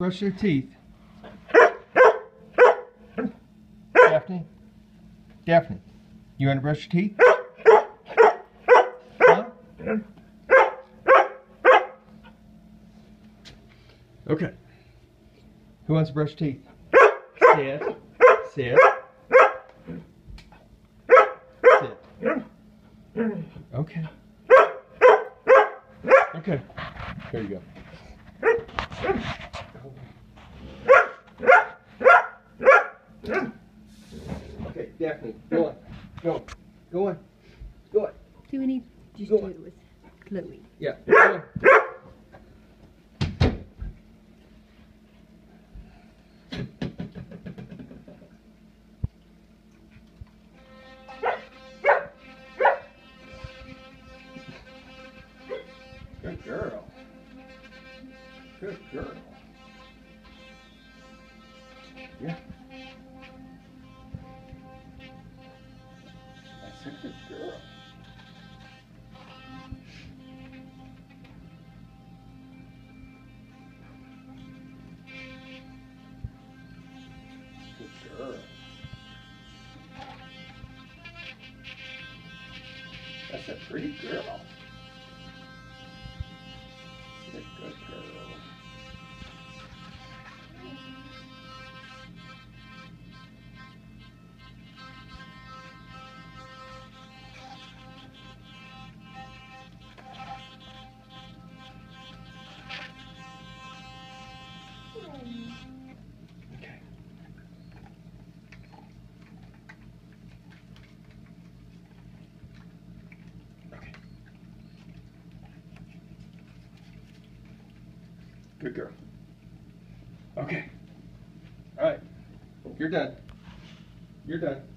brush their teeth? Daphne? Daphne, you want to brush your teeth? Huh? Okay. Who wants to brush teeth? Sit. Sit. Sit. Okay. Okay. Here you go. Okay, Daphne, go on. Go on. Go on. Go on. Do we need to just Go do on. it with Chloe? Yeah. Go on. Good girl. Good girl. Yeah. That's a good girl. Good girl. That's a pretty girl. That's a good girl. Okay. Okay. Good girl. Okay. All right. You're done. You're done.